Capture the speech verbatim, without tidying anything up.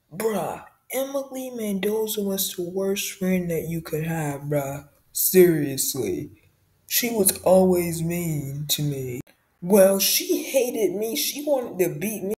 Bruh, Emily Mendoza was the worst friend that you could have, bruh. Seriously. She was always mean to me. Well, she hated me. She wanted to beat me.